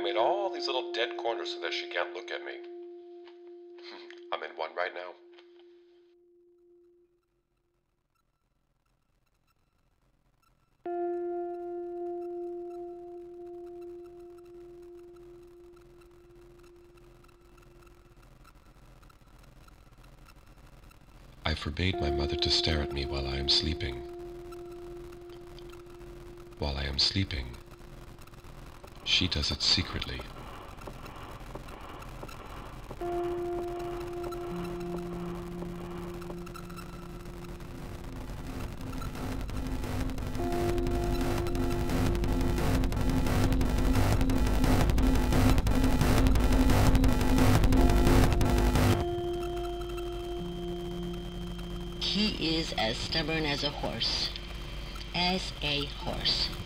made all these little dead corners so that she can't look at me. I'm in one right now. I forbade my mother to stare at me while I am sleeping. While I am sleeping, she does it secretly. He is as stubborn as a horse. As a horse.